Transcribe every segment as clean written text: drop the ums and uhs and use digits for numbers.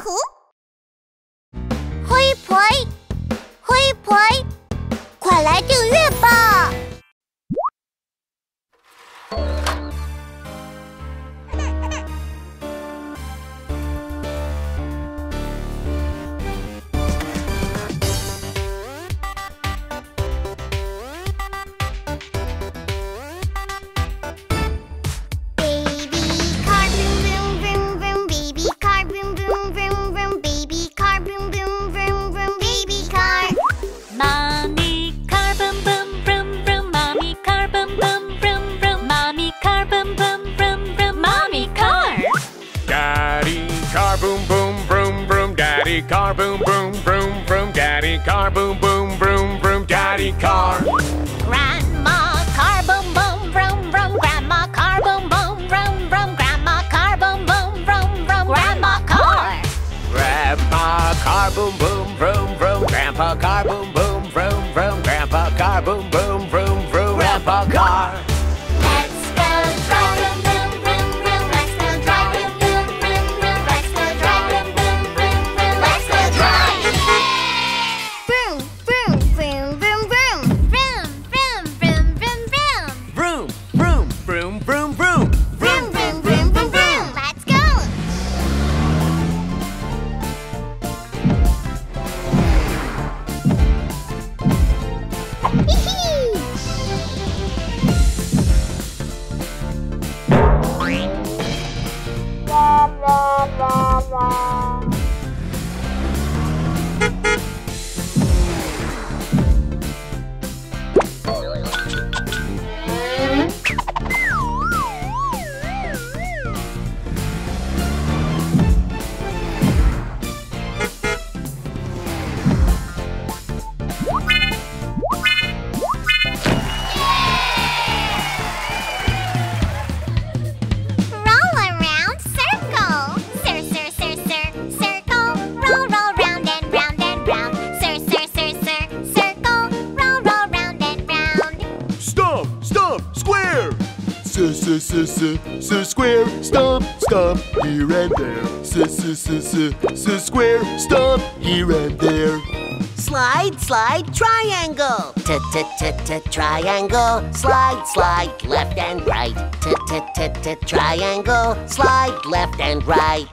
图。灰婆，灰婆，快来订阅吧！ Car, boom, boom, vroom, vroom, daddy car, boom, boom, vroom, vroom, daddy car. Grandma car, boom, boom, vroom, vroom, grandma car, boom, boom, vroom, vroom, grandma car, boom, boom, vroom, vroom, grandma car. Grandma car, boom, boom, vroom, vroom, grandpa car, boom, boom, vroom, vroom, grandpa car, boom, boom, vroom, vroom, grandpa car. Let's go drive, vroom, vroom, vroom, let's go drive, vroom, vroom, vroom, let's go drive, vroom, vroom, vroom, let's go drive. Vroom, vroom, vroom, vroom, vroom, vroom, vroom, vroom, vroom, vroom. Vroom, vroom, vroom, vroom, vroom. Vroom, vroom, vroom, vroom, vroom. Let's go. Hee-hee. Roll around, circle. Sir, sir, sir, sir, circle. Roll, roll, round and round and round. Sir, sir, sir, sir, circle. Roll, roll, round and round. Stomp, stomp, square. Square. Stomp, stomp, here and there. Square. Stomp, here and there. Slide, slide, triangle. Triangle. Slide, slide, left and right. Triangle. Slide, left and right.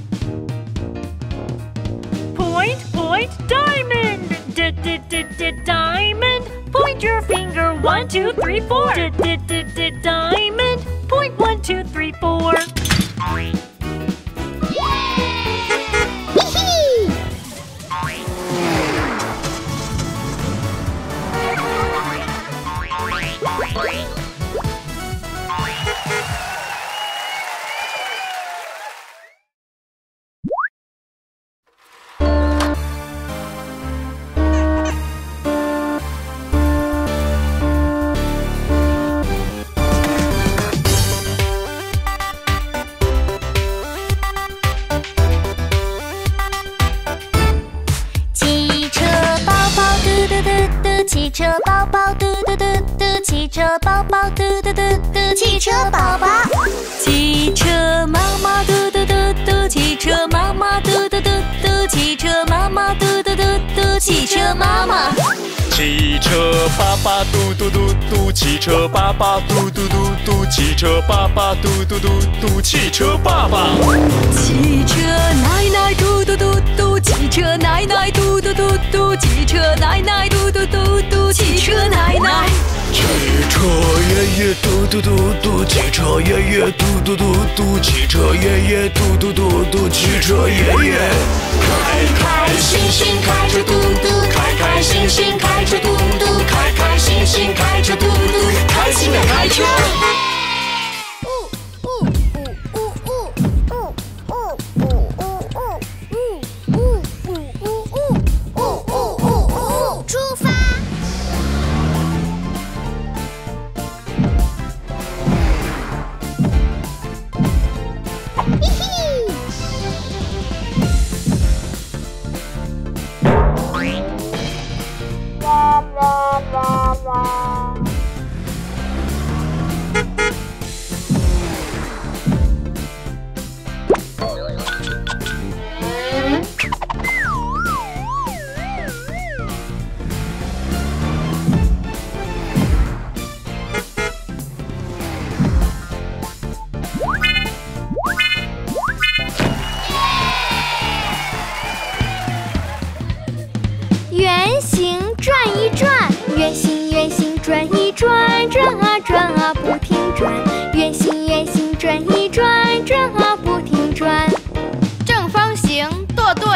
Point, point, diamond. Diamond. Point your finger. 1, 2, 3, 4. Diamond. Point 1, 2, 3, 4. 汽车宝宝嘟嘟嘟嘟，汽车宝宝嘟嘟嘟嘟，汽车宝宝。 汽车妈妈嘟嘟嘟嘟，汽车妈妈嘟嘟嘟嘟，汽车妈妈嘟嘟嘟嘟，汽车妈妈。 汽车爸爸嘟嘟嘟嘟，汽车爸爸嘟嘟嘟嘟，汽车爸爸嘟嘟嘟嘟，汽车爸爸。 汽车奶奶嘟嘟嘟嘟，汽车奶奶嘟嘟嘟嘟，汽车奶奶嘟嘟嘟嘟，汽车奶奶。 汽车爷爷嘟嘟嘟嘟，汽车爷爷嘟嘟嘟嘟，汽车爷爷嘟嘟嘟嘟，汽车爷爷。开开心心开着嘟嘟，开开心心开着嘟嘟，开开心心开着嘟嘟，开心的开车。 出发！嘿嘿。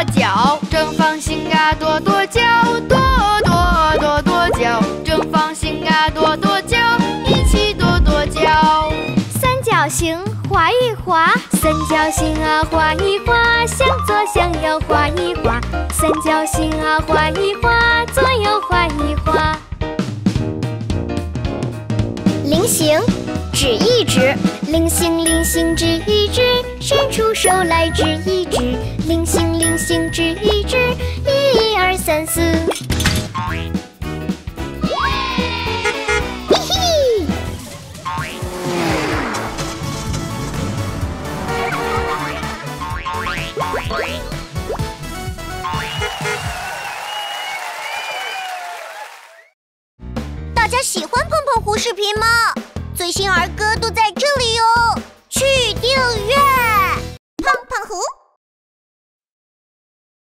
叫，正方形啊跺跺脚，跺跺跺跺脚，正方形啊跺跺脚，一起跺跺脚。 三角形画一画，三角形啊画一画，向左向右画一画，三角形啊画一画，左右画一画。菱形指一指，菱形菱形指一指，伸出手来指一指，菱形菱形指一指，1、2、3、4。嘿嘿。 大家喜欢碰碰胡视频吗？最新儿歌都在这